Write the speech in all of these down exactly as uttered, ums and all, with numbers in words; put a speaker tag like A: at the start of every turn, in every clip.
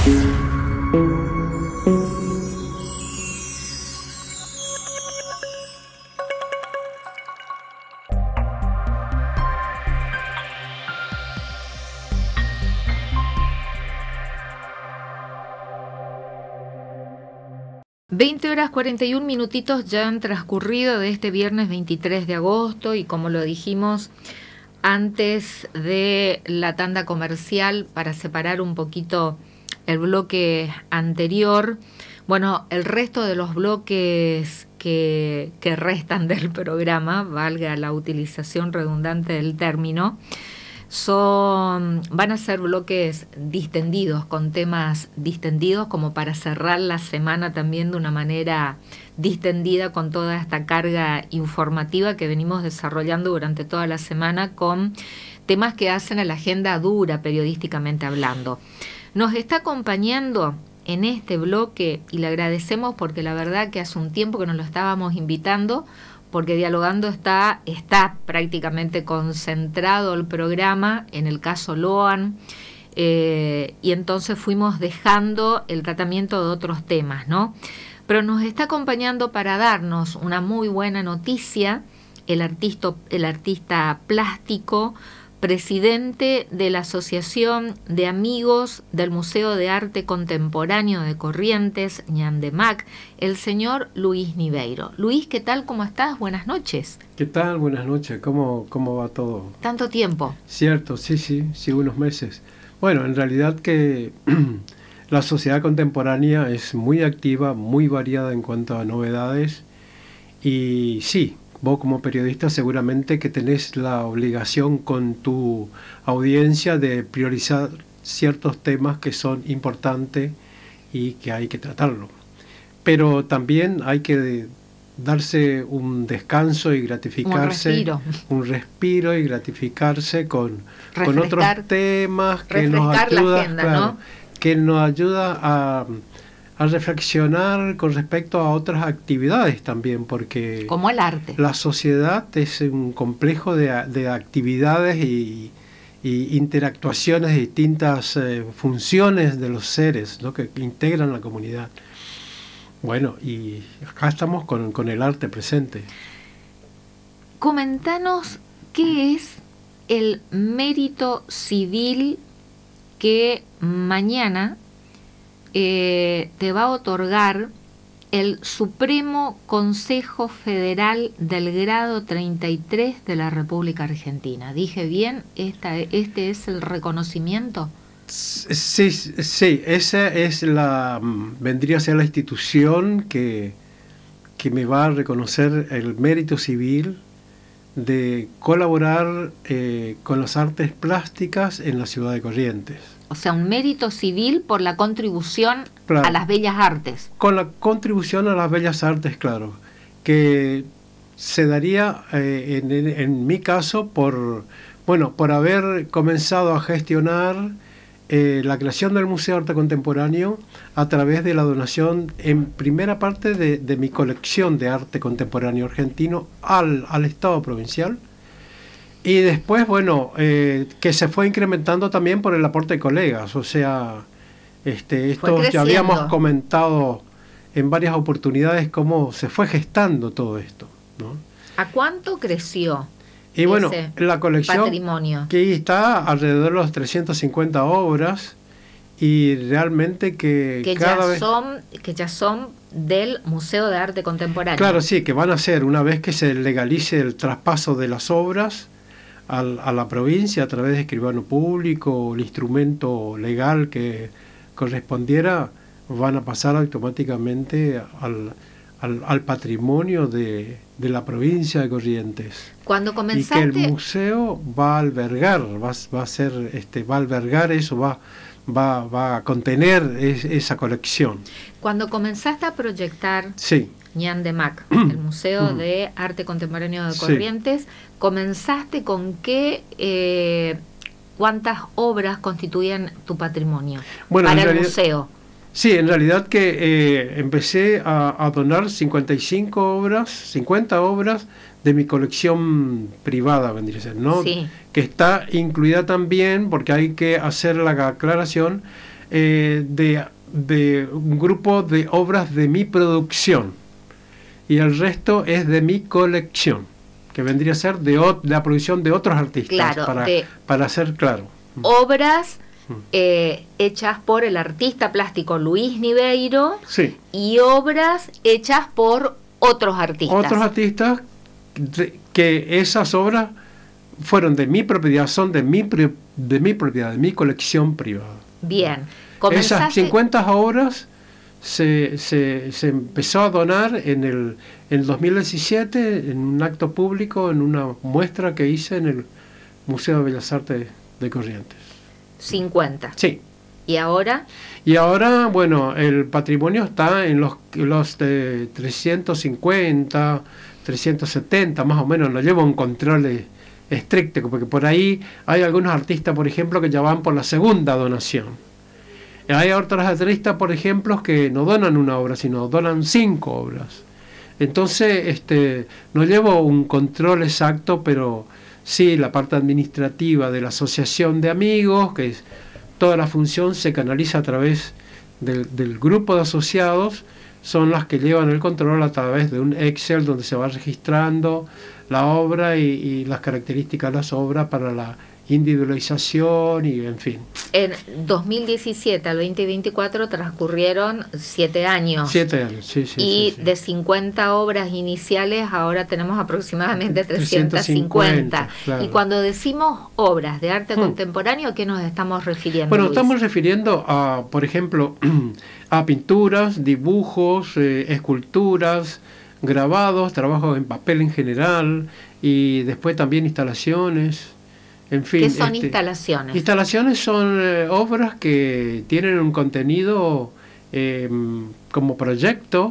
A: veinte horas cuarenta y un minutitos ya han transcurrido de este viernes veintitrés de agosto y como lo dijimos antes de la tanda comercial para separar un poquito el bloque anterior, bueno, el resto de los bloques que, que restan del programa, valga la utilización redundante del término, Son, van a ser bloques distendidos, con temas distendidos, como para cerrar la semana también de una manera distendida con toda esta carga informativa que venimos desarrollando durante toda la semana con temas que hacen a la agenda dura periodísticamente hablando. Nos está acompañando en este bloque y le agradecemos porque la verdad que hace un tiempo que nos lo estábamos invitando, porque Dialogando está, está prácticamente concentrado el programa, en el caso Loan, eh, y entonces fuimos dejando el tratamiento de otros temas, ¿no? Pero nos está acompañando para darnos una muy buena noticia, el artista, el artista plástico, presidente de la Asociación de Amigos del Museo de Arte Contemporáneo de Corrientes, Ñandemac, el señor Luis Niveiro. Luis, ¿qué tal? ¿Cómo estás? Buenas noches.
B: ¿Qué tal? Buenas noches. ¿Cómo, cómo va todo?
A: Tanto tiempo.
B: Cierto, sí, sí, sí, unos meses. Bueno, en realidad que la sociedad contemporánea es muy activa, muy variada en cuanto a novedades y sí, vos como periodista seguramente que tenés la obligación con tu audiencia de priorizar ciertos temas que son importantes y que hay que tratarlo. Pero también hay que darse un descanso y gratificarse,
A: un respiro,
B: un respiro y gratificarse con, con otros temas que nos ayuda,
A: agenda,
B: claro,
A: ¿no?
B: que nos ayuda a a reflexionar con respecto a otras actividades también, porque
A: como el arte.
B: La sociedad es un complejo de, de actividades y, y interactuaciones de distintas eh, funciones de los seres, ¿no?, que integran la comunidad. Bueno, y acá estamos con, con el arte presente.
A: Comentanos qué es el mérito civil que mañana Eh, te va a otorgar el Supremo Consejo Federal del grado treinta y tres de la República Argentina. ¿Dije bien? Esta, ¿Este es el reconocimiento?
B: Sí, sí, esa es la, vendría a ser la institución que, que me va a reconocer el mérito civil de colaborar eh, con las artes plásticas en la ciudad de Corrientes.
A: O sea, un mérito civil por la contribución, claro, a las bellas artes.
B: Con la contribución a las bellas artes, claro, que se daría eh, en, en, en mi caso por, bueno, por haber comenzado a gestionar eh, la creación del Museo de Arte Contemporáneo a través de la donación en primera parte de, de mi colección de arte contemporáneo argentino al, al Estado provincial. Y después, bueno, eh, que se fue incrementando también por el aporte de colegas, o sea, este, esto ya habíamos comentado en varias oportunidades cómo se fue gestando todo esto, ¿no?
A: ¿A cuánto creció
B: y bueno, la colección
A: patrimonio?
B: Que está alrededor de los trescientas cincuenta obras y realmente que,
A: que
B: cada
A: ya
B: vez
A: son que ya son del Museo de Arte Contemporáneo.
B: Claro, sí, que van a ser, una vez que se legalice el traspaso de las obras a la provincia a través de escribano público, el instrumento legal que correspondiera, van a pasar automáticamente al, al, al patrimonio de, de la provincia de Corrientes.
A: Cuando comenzaste...
B: Y que el museo va a albergar, va, va a ser, este, va a albergar eso, va, va, va a contener es, esa colección.
A: Cuando comenzaste a proyectar...
B: Sí.
A: Ñandemac, el Museo de Arte Contemporáneo de Corrientes, sí, ¿comenzaste con qué, eh, cuántas obras constituían tu patrimonio, bueno, para el
B: realidad,
A: museo?
B: Sí, en realidad que eh, empecé a, a donar cincuenta y cinco obras, cincuenta obras de mi colección privada, vendría a ser, ¿no?
A: Sí.
B: Que está incluida también, porque hay que hacer la aclaración, eh, de, de un grupo de obras de mi producción, y el resto es de mi colección, que vendría a ser de, o, de la producción de otros artistas,
A: claro,
B: para,
A: de
B: para ser claro.
A: Obras eh, hechas por el artista plástico Luis Niveiro,
B: sí.
A: y obras hechas por otros artistas.
B: Otros artistas de, que esas obras fueron de mi propiedad, son de mi, de mi propiedad, de mi colección privada.
A: Bien.
B: Esas cincuenta obras se, se, se empezó a donar en el, en el dos mil diecisiete en un acto público, en una muestra que hice en el Museo de Bellas Artes de Corrientes.
A: cincuenta.
B: Sí.
A: ¿Y ahora?
B: Y ahora, bueno, el patrimonio está en los, los de trescientos cincuenta, trescientos setenta, más o menos. No llevo un control estricto, porque por ahí hay algunos artistas, por ejemplo, que ya van por la segunda donación. Hay otros artistas, por ejemplo, que no donan una obra, sino donan cinco obras. Entonces, este, no llevo un control exacto, pero sí la parte administrativa de la asociación de amigos, que es, toda la función se canaliza a través del, del grupo de asociados, son las que llevan el control a través de un Excel donde se va registrando la obra y, y las características de las obras para la individualización y en fin.
A: En dos mil diecisiete al veinte veinticuatro transcurrieron siete años.
B: Siete años, sí, sí.
A: Y
B: sí, sí.
A: de cincuenta obras iniciales ahora tenemos aproximadamente trescientas cincuenta.
B: Claro.
A: Y cuando decimos obras de arte
B: hmm.
A: contemporáneo, ¿a qué nos estamos refiriendo?
B: Bueno,
A: Luis?
B: estamos refiriendo a, por ejemplo, a pinturas, dibujos, eh, esculturas, grabados, trabajos en papel en general, y después también instalaciones. En fin,
A: ¿qué son
B: este,
A: instalaciones?
B: Instalaciones son eh, obras que tienen un contenido eh, como proyecto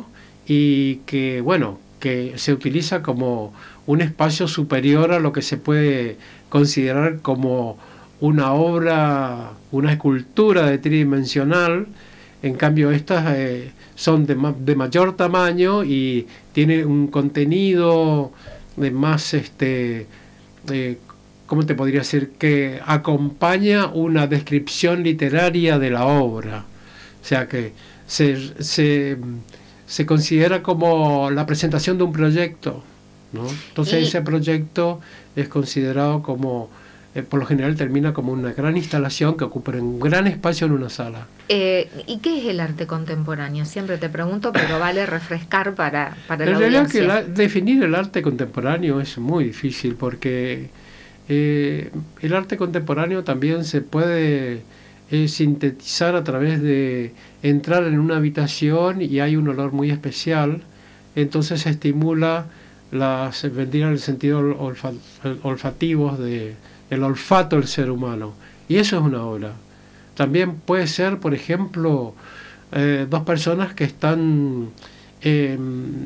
B: y que, bueno, que se utiliza como un espacio superior a lo que se puede considerar como una obra, una escultura de tridimensional. En cambio, estas eh, son de, ma de mayor tamaño y tienen un contenido de más, este, eh, ¿cómo te podría decir? Que acompaña una descripción literaria de la obra. O sea que se, se, se considera como la presentación de un proyecto, ¿no? Entonces
A: y...
B: ese proyecto es considerado como, eh, por lo general termina como una gran instalación que ocupa un gran espacio en una sala.
A: Eh, ¿Y qué es el arte contemporáneo? Siempre te pregunto, pero vale refrescar para, para la
B: audiencia. En realidad que la, definir el arte contemporáneo es muy difícil porque Eh, el arte contemporáneo también se puede eh, sintetizar a través de entrar en una habitación y hay un olor muy especial, entonces se estimula las, vendría el sentido olfa, olfativos de, el olfato del ser humano, y eso es una obra. También puede ser, por ejemplo, eh, dos personas que están eh,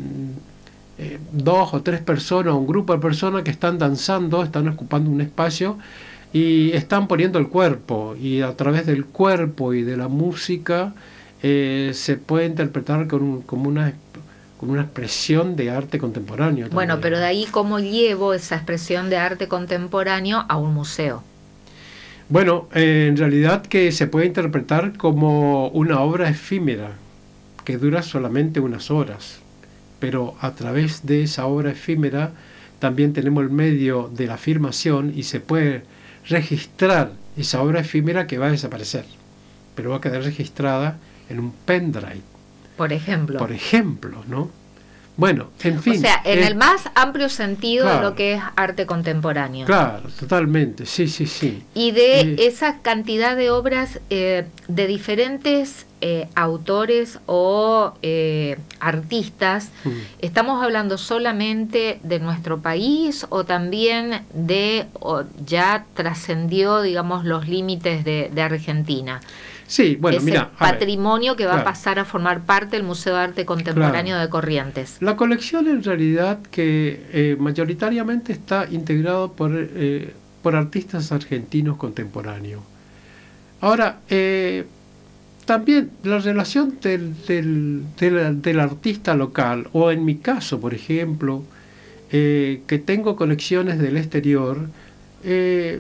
B: Eh, dos o tres personas, un grupo de personas que están danzando, están ocupando un espacio y están poniendo el cuerpo, y a través del cuerpo y de la música eh, se puede interpretar con un, como, una, como una expresión de arte contemporáneo también.
A: Bueno, pero de ahí cómo llevo esa expresión de arte contemporáneo a un museo.
B: Bueno, eh, en realidad que se puede interpretar como una obra efímera que dura solamente unas horas, pero a través de esa obra efímera también tenemos el medio de la filmación y se puede registrar esa obra efímera que va a desaparecer, pero va a quedar registrada en un pendrive.
A: Por ejemplo.
B: Por ejemplo, ¿no? Bueno, en fin.
A: O sea, en
B: eh,
A: el más amplio sentido
B: claro,
A: de lo que es arte contemporáneo.
B: Claro, totalmente, sí, sí, sí.
A: Y de
B: eh,
A: esa cantidad de obras eh, de diferentes eh, autores o eh, artistas, mm. ¿estamos hablando solamente de nuestro país o también de, o ya trascendió, digamos, los límites de, de Argentina?
B: Sí, bueno,
A: es
B: mira,
A: el patrimonio ver, que va claro. a pasar a formar parte del Museo de Arte Contemporáneo claro. de Corrientes.
B: La colección en realidad que eh, mayoritariamente está integrado por, eh, por artistas argentinos contemporáneos. Ahora, eh, también la relación del, del, del, del artista local, o en mi caso, por ejemplo, eh, que tengo conexiones del exterior, eh,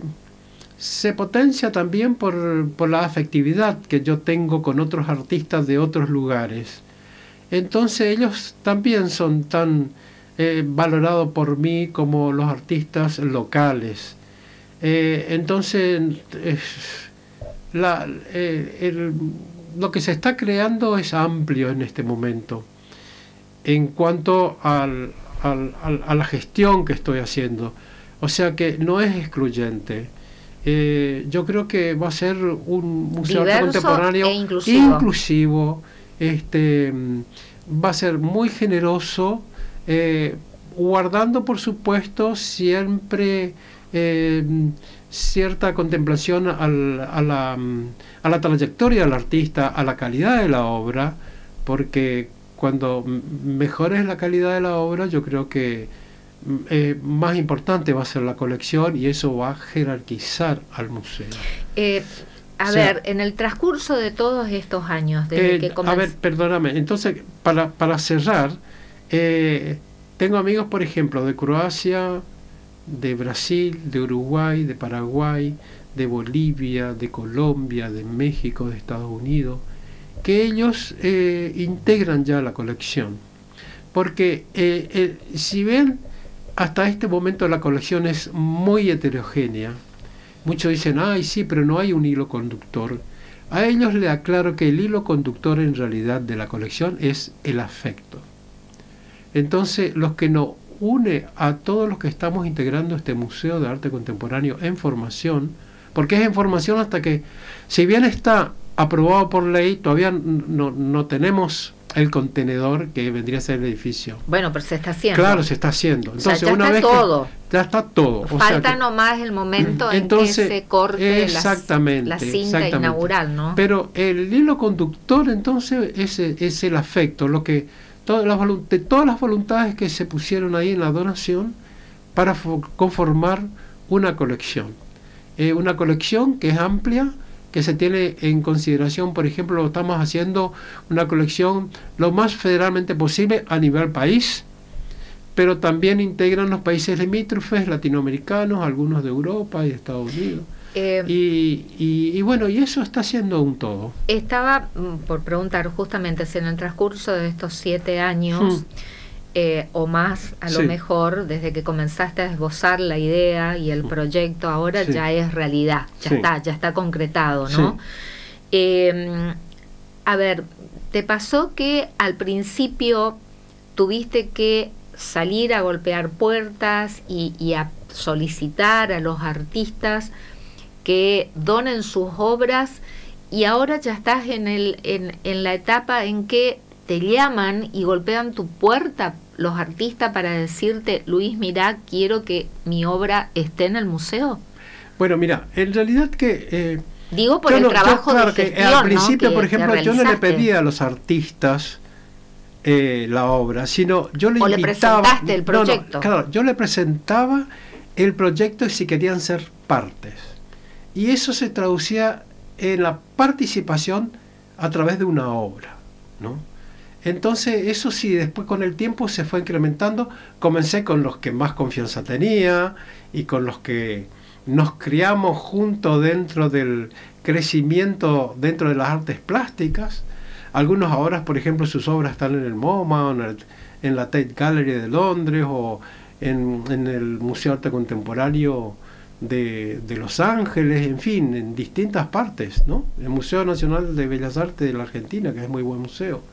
B: se potencia también por, por la afectividad que yo tengo con otros artistas de otros lugares. Entonces ellos también son tan eh, valorados por mí como los artistas locales. Eh, entonces, eh, la, eh, el, lo que se está creando es amplio en este momento en cuanto al, al, al, a la gestión que estoy haciendo. O sea que no es excluyente. Eh, yo creo que va a ser un museo de arte contemporáneo
A: e inclusivo.
B: inclusivo, este, va a ser muy generoso, eh, guardando por supuesto siempre eh, cierta contemplación al, a, la, a la trayectoria del artista, a la calidad de la obra, porque cuando mejor es la calidad de la obra, yo creo que Eh, más importante va a ser la colección, y eso va a jerarquizar al museo.
A: Eh, a o sea, ver, en el transcurso de todos estos años, desde
B: eh,
A: que comenz...
B: a ver, perdóname, entonces, para, para cerrar, eh, tengo amigos, por ejemplo, de Croacia, de Brasil, de Uruguay, de Paraguay, de Bolivia, de Colombia, de México, de Estados Unidos, que ellos eh, integran ya la colección. Porque eh, eh, si ven, hasta este momento la colección es muy heterogénea. Muchos dicen, ay sí, pero no hay un hilo conductor. A ellos les aclaro que el hilo conductor en realidad de la colección es el afecto. Entonces, los que nos une a todos los que estamos integrando este Museo de Arte Contemporáneo en formación, porque es en formación hasta que, si bien está aprobado por ley, todavía no, no tenemos el contenedor que vendría a ser el edificio.
A: Bueno, pero se está haciendo.
B: Claro, se está haciendo. Entonces,
A: o sea, ya
B: una
A: está
B: vez
A: todo.
B: Que ya está todo.
A: Falta
B: o sea que,
A: nomás el momento
B: entonces,
A: en que se corte
B: exactamente,
A: la, la cinta
B: exactamente.
A: inaugural, ¿no?
B: Pero el hilo conductor, entonces, es, es el afecto, lo que todas las, de todas las voluntades que se pusieron ahí en la donación para conformar una colección. Eh, una colección que es amplia, que se tiene en consideración, por ejemplo, lo estamos haciendo una colección lo más federalmente posible a nivel país, pero también integran los países limítrofes latinoamericanos, algunos de Europa y de Estados Unidos. Eh, y, y, y bueno, y eso está siendo un todo.
A: Estaba por preguntar justamente si en el transcurso de estos siete años, hmm. eh, o más, a lo sí. mejor, desde que comenzaste a esbozar la idea y el proyecto, ahora sí. ya es realidad, ya sí. está, ya está concretado, ¿no? Sí. Eh, a ver, ¿te pasó que al principio tuviste que salir a golpear puertas y, y a solicitar a los artistas que donen sus obras, y ahora ya estás en, el, en, en la etapa en que te llaman y golpean tu puerta los artistas para decirte, Luis, mirá, quiero que mi obra esté en el museo?
B: Bueno, mira, en realidad que... Eh,
A: Digo por el
B: no,
A: trabajo
B: yo, claro,
A: de gestión,
B: que al principio,
A: ¿no?
B: por
A: que,
B: ejemplo,
A: que
B: yo no le pedía a los artistas eh, la obra, sino yo le
A: o
B: invitaba...
A: le presentaste el proyecto.
B: No, no, claro, yo le presentaba el proyecto y si querían ser partes. Y eso se traducía en la participación a través de una obra, ¿no? Entonces, eso sí, después con el tiempo se fue incrementando. Comencé con los que más confianza tenía y con los que nos criamos juntos dentro del crecimiento dentro de las artes plásticas. Algunos ahora, por ejemplo, sus obras están en el MoMA, o en, el, en la Tate Gallery de Londres, o en, en el Museo de Arte Contemporáneo de, de Los Ángeles, en fin, en distintas partes, ¿no? El Museo Nacional de Bellas Artes de la Argentina, que es muy buen museo.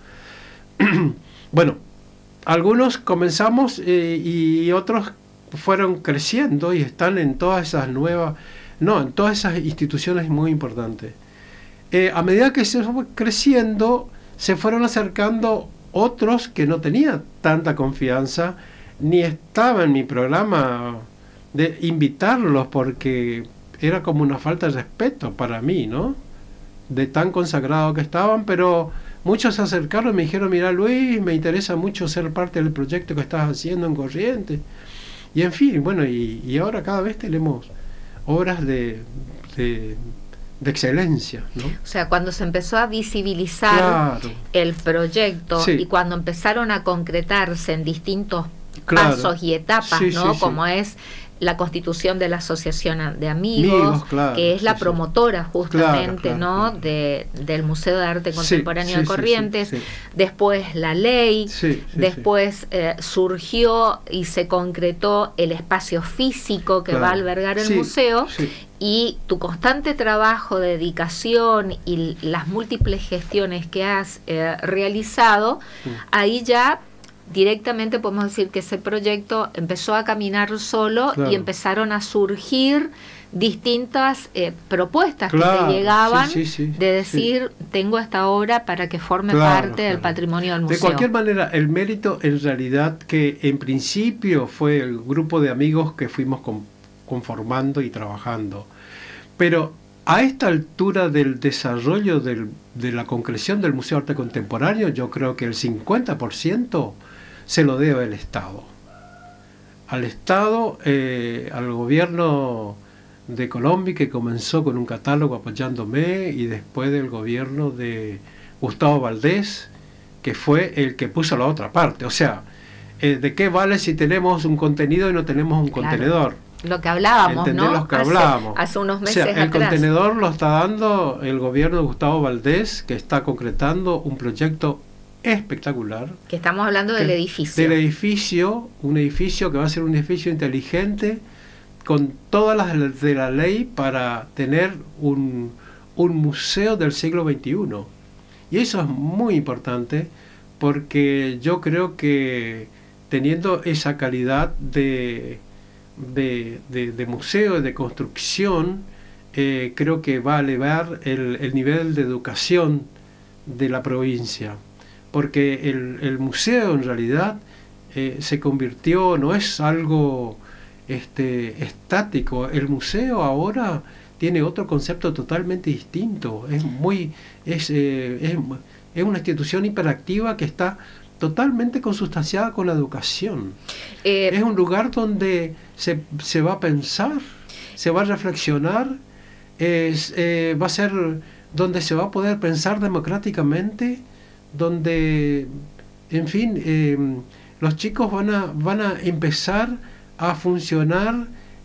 B: Bueno, algunos comenzamos eh, y otros fueron creciendo y están en todas esas nuevas, no, en todas esas instituciones muy importantes. Eh, a medida que se fue creciendo, se fueron acercando otros que no tenían tanta confianza, ni estaba en mi programa de invitarlos, porque era como una falta de respeto para mí, ¿no? De tan consagrado que estaban, pero muchos se acercaron y me dijeron, mira Luis, me interesa mucho ser parte del proyecto que estás haciendo en Corrientes. Y en fin, bueno, y, y ahora cada vez tenemos obras de, de, de excelencia, ¿no?
A: O sea, cuando se empezó a visibilizar
B: claro.
A: el proyecto
B: sí.
A: y cuando empezaron a concretarse en distintos
B: claro.
A: pasos y etapas,
B: sí,
A: ¿no?
B: Sí,
A: Como
B: sí.
A: es la constitución de la Asociación de Amigos,
B: Amigos claro,
A: que es la
B: sí,
A: promotora justamente,
B: claro, claro,
A: ¿no?
B: claro.
A: De, del Museo de Arte Contemporáneo
B: sí,
A: de
B: sí,
A: Corrientes,
B: sí, sí.
A: después la ley,
B: sí, sí,
A: después
B: sí.
A: Eh, surgió y se concretó el espacio físico que
B: claro.
A: va a albergar el
B: sí,
A: museo,
B: sí.
A: y tu constante trabajo, dedicación y las múltiples gestiones que has eh, realizado, sí. ahí ya directamente podemos decir que ese proyecto empezó a caminar solo claro. y empezaron a surgir distintas eh, propuestas claro. que te llegaban sí, sí, sí, de decir sí. tengo esta obra para que forme claro, parte claro. del patrimonio del museo.
B: De cualquier manera, el mérito en realidad que en principio fue el grupo de amigos que fuimos con, conformando y trabajando, pero a esta altura del desarrollo del, de la concreción del Museo de Arte Contemporáneo, yo creo que el cincuenta por ciento se lo debe al Estado. Al Estado, eh, al gobierno de Colombia, que comenzó con un catálogo apoyándome, y después del gobierno de Gustavo Valdés, que fue el que puso la otra parte. O sea, eh, ¿de qué vale si tenemos un contenido y no tenemos un claro. contenedor?
A: Lo que hablábamos,
B: ¿entendés?
A: ¿no?
B: Lo que hablábamos.
A: Hace, hace unos meses
B: o sea, el
A: atrás.
B: contenedor lo está dando el gobierno de Gustavo Valdés, que está concretando un proyecto espectacular.
A: Que estamos hablando del edificio.
B: Del edificio, un edificio que va a ser un edificio inteligente, con todas las de la ley para tener un, un museo del siglo veintiuno. Y eso es muy importante, porque yo creo que teniendo esa calidad de, de, de, de museo, de construcción, eh, creo que va a elevar el, el nivel de educación de la provincia. Porque el, el museo en realidad eh, se convirtió, no es algo este, estático. El museo ahora tiene otro concepto totalmente distinto. Es muy es, eh, es, es una institución hiperactiva que está totalmente consustanciada con la educación. Eh, es un lugar donde se, se va a pensar, se va a reflexionar, es, eh, va a ser donde se va a poder pensar democráticamente, donde, en fin, eh, los chicos van a, van a empezar a funcionar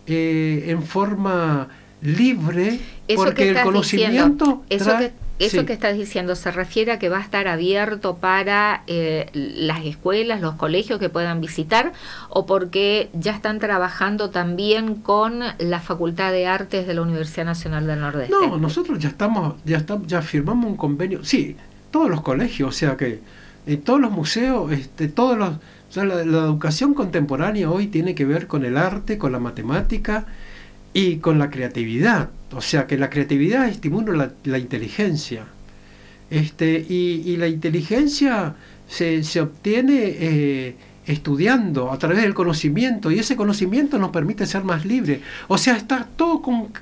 B: eh, en forma libre,
A: eso
B: porque el conocimiento...
A: Diciendo, eso
B: trae,
A: que, eso
B: sí.
A: que estás diciendo se refiere a que va a estar abierto para eh, las escuelas, los colegios que puedan visitar, o porque ya están trabajando también con la Facultad de Artes de la Universidad Nacional del Nordeste.
B: No, nosotros ya estamos, ya estamos, ya firmamos un convenio, sí, todos los colegios, o sea que en todos los museos, este, todos los, o sea, la, la educación contemporánea hoy tiene que ver con el arte, con la matemática y con la creatividad. O sea que la creatividad estimula la, la inteligencia. Este, y, y la inteligencia se, se obtiene eh, estudiando a través del conocimiento, y ese conocimiento nos permite ser más libres. O sea, está todo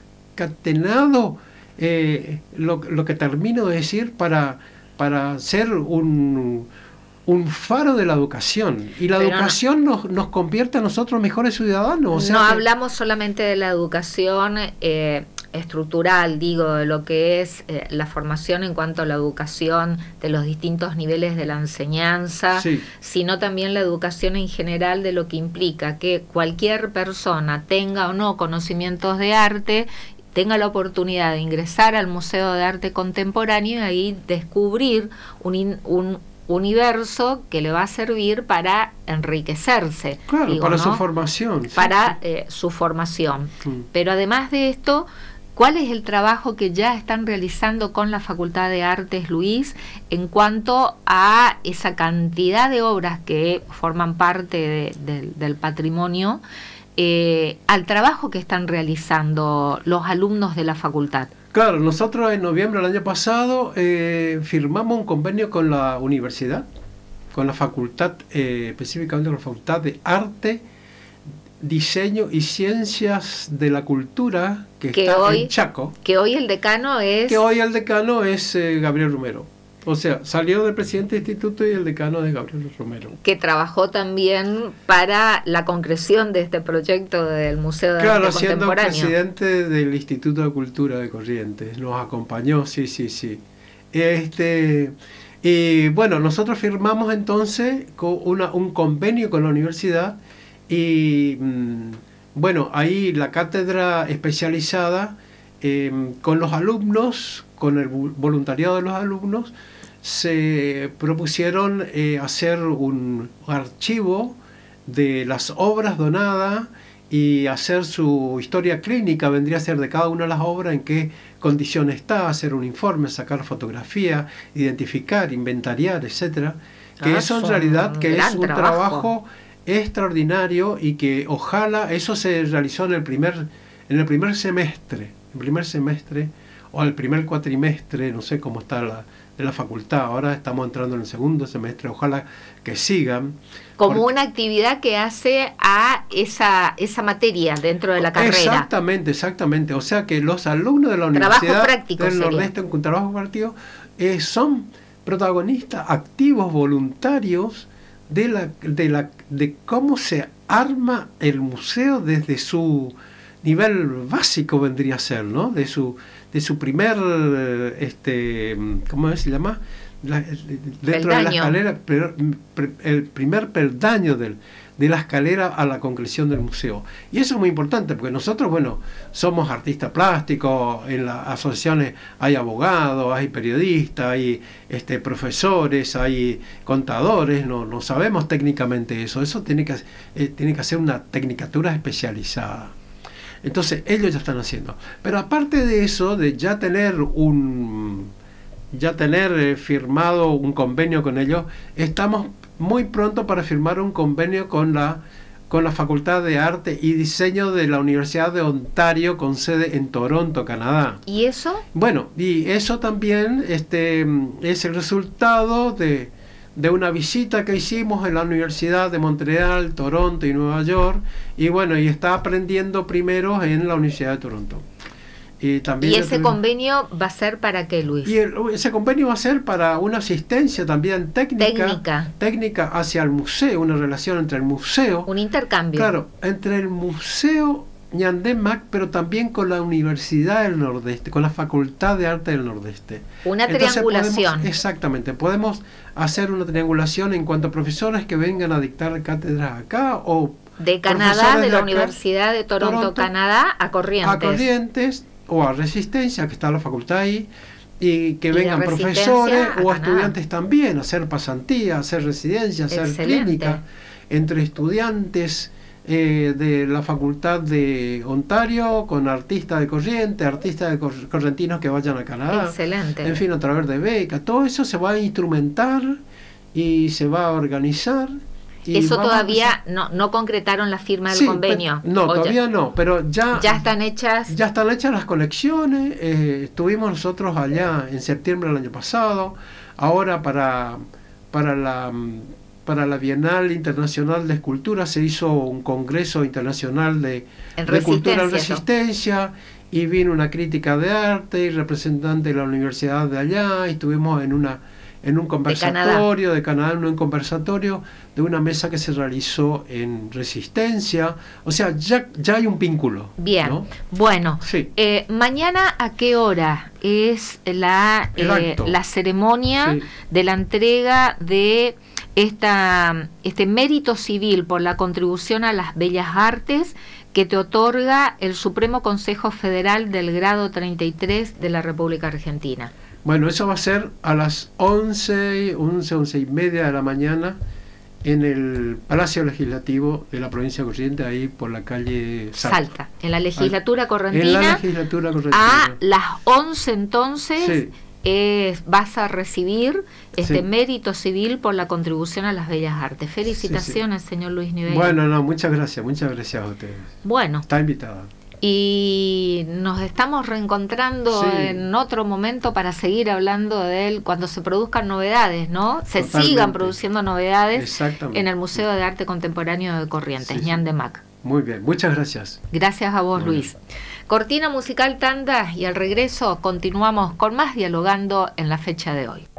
B: concatenado, eh, lo, lo que termino de decir, para... para ser un, un faro de la educación. Y la Pero educación no, nos, nos convierte a nosotros mejores ciudadanos. O sea
A: no
B: que...
A: hablamos solamente de la educación eh, estructural, digo, de lo que es eh, la formación en cuanto a la educación de los distintos niveles de la enseñanza,
B: sí.
A: sino también la educación en general, de lo que implica que cualquier persona tenga o no conocimientos de arte, tenga la oportunidad de ingresar al Museo de Arte Contemporáneo y ahí descubrir un, in, un universo que le va a servir para enriquecerse.
B: Claro,
A: digo,
B: para
A: ¿no?
B: su formación.
A: Para
B: sí, sí.
A: Eh, su formación.
B: Mm.
A: Pero además de esto, ¿cuál es el trabajo que ya están realizando con la Facultad de Artes, Luis, en cuanto a esa cantidad de obras que forman parte de, de, del patrimonio, Eh, al trabajo que están realizando los alumnos de la facultad?
B: Claro, nosotros en noviembre del año pasado eh, firmamos un convenio con la universidad, con la facultad, eh, específicamente con la Facultad de Arte, Diseño y Ciencias de la Cultura, que, que está
A: hoy,
B: en Chaco.
A: Que hoy el decano es...
B: Que hoy el decano es eh, Gabriel Romero. O sea, salió del presidente del instituto y el decano de Gabriel Romero.
A: Que trabajó también para la concreción de este proyecto del Museo de
B: claro,
A: Arte Contemporáneo.
B: Claro, siendo presidente del Instituto de Cultura de Corrientes. Nos acompañó, sí, sí, sí. Este, y bueno, nosotros firmamos entonces con una, un convenio con la universidad y mmm, bueno, ahí la cátedra especializada eh, con los alumnos, con el voluntariado de los alumnos, se propusieron eh, hacer un archivo de las obras donadas y hacer su historia clínica, vendría a ser de cada una de las obras, en qué condición está, hacer un informe, sacar fotografía, identificar, inventariar, etcétera. Que
A: Ah,
B: eso en
A: son
B: realidad que es un
A: gran
B: trabajo.
A: trabajo
B: extraordinario y que ojalá eso se realizó en el primer en el primer semestre, el primer semestre o el primer cuatrimestre, no sé cómo está la de la facultad. Ahora estamos entrando en el segundo semestre, ojalá que sigan.
A: como
B: porque,
A: una actividad que hace a esa esa materia dentro de la carrera.
B: Exactamente, exactamente. O sea que los alumnos de la
A: Trabajo
B: Universidad
A: práctico
B: del
A: sería.
B: Nordeste, un trabajo práctico, eh, son protagonistas activos, voluntarios de la de la de cómo se arma el museo desde su nivel básico, vendría a ser, ¿no? De su de su primer este ¿cómo se llama? La, dentro peldaño. de la escalera, per, per, el primer peldaño del, de la escalera a la concreción del museo. Y eso es muy importante, porque nosotros, bueno, somos artistas plásticos, en las asociaciones hay abogados, hay periodistas, hay este, profesores, hay contadores, no, no sabemos técnicamente eso, eso tiene que, eh, tiene que hacer una tecnicatura especializada. Entonces, ellos ya están haciendo. Pero aparte de eso, de ya tener un... ya tener eh, firmado un convenio con ellos, estamos muy pronto para firmar un convenio con la con la Facultad de Arte y Diseño de la Universidad de Ontario, con sede en Toronto, Canadá.
A: ¿Y eso?
B: Bueno, y eso también este, es el resultado de, de una visita que hicimos en la Universidad de Montreal, Toronto y Nueva York, y bueno, y está aprendiendo primero en la Universidad de Toronto. Y, también
A: ¿Y ese tenemos... convenio va a ser para qué, Luis?
B: Y el, ese convenio va a ser para una asistencia también técnica,
A: técnica
B: técnica hacia el museo, una relación entre el museo.
A: Un intercambio.
B: Claro, entre el Museo Ñandé Mac, pero también con la Universidad del Nordeste, con la Facultad de Arte del Nordeste.
A: Una
B: Entonces
A: triangulación.
B: Podemos, exactamente, podemos hacer una triangulación en cuanto a profesores que vengan a dictar cátedras acá o...
A: De Canadá, de la
B: de
A: Universidad de Toronto, Toronto, Canadá, a Corrientes.
B: A Corrientes o a Resistencia, que está la facultad ahí, y que y vengan profesores o a estudiantes también, a hacer pasantía, a hacer residencia, a hacer
A: Excelente.
B: clínica, entre estudiantes eh, de la facultad de Ontario, con artistas de Corrientes, artistas de cor correntinos que vayan a Canadá.
A: Excelente.
B: En fin, a través de becas, todo eso se va a instrumentar y se va a organizar. Y
A: eso todavía no, no concretaron la firma del
B: sí,
A: convenio.
B: Pero, no, todavía ya, no, pero ya,
A: ya están hechas.
B: Ya están hechas las colecciones. Eh, estuvimos nosotros allá en septiembre del año pasado. Ahora para, para, la, para la Bienal Internacional de Escultura se hizo un congreso internacional de, de cultura en resistencia. Y vino una crítica de arte y representante de la universidad de allá. Y estuvimos en una... en un conversatorio de Canadá, de Canadá en un conversatorio de una mesa que se realizó en Resistencia. O sea, ya, ya hay un vínculo.
A: Bien,
B: ¿no?
A: Bueno,
B: sí.
A: eh, mañana ¿a qué hora es la, eh, la ceremonia sí. de la entrega de esta, este mérito civil por la contribución a las bellas artes que te otorga el Supremo Consejo Federal del grado treinta y tres de la República Argentina?
B: Bueno, eso va a ser a las once, once, once y media de la mañana en el Palacio Legislativo de la provincia de Corrientes, ahí por la calle Salta.
A: Salta, en la legislatura correntina.
B: En la legislatura correntina.
A: A las once entonces sí. eh, vas a recibir este sí. mérito civil por la contribución a las bellas artes. Felicitaciones, sí, sí. señor Luis Nivel.
B: Bueno, no, muchas gracias, muchas gracias a ustedes.
A: Bueno.
B: Está invitada.
A: Y nos estamos reencontrando sí. en otro momento para seguir hablando de él cuando se produzcan novedades, ¿no? Se Totalmente. sigan produciendo novedades en el Museo de Arte Contemporáneo de Corrientes, sí, Ñandé Mac.
B: Muy bien, muchas gracias.
A: Gracias a vos,
B: Muy
A: Luis. Bien. Cortina musical, tanda, y al regreso continuamos con más Dialogando en la fecha de hoy.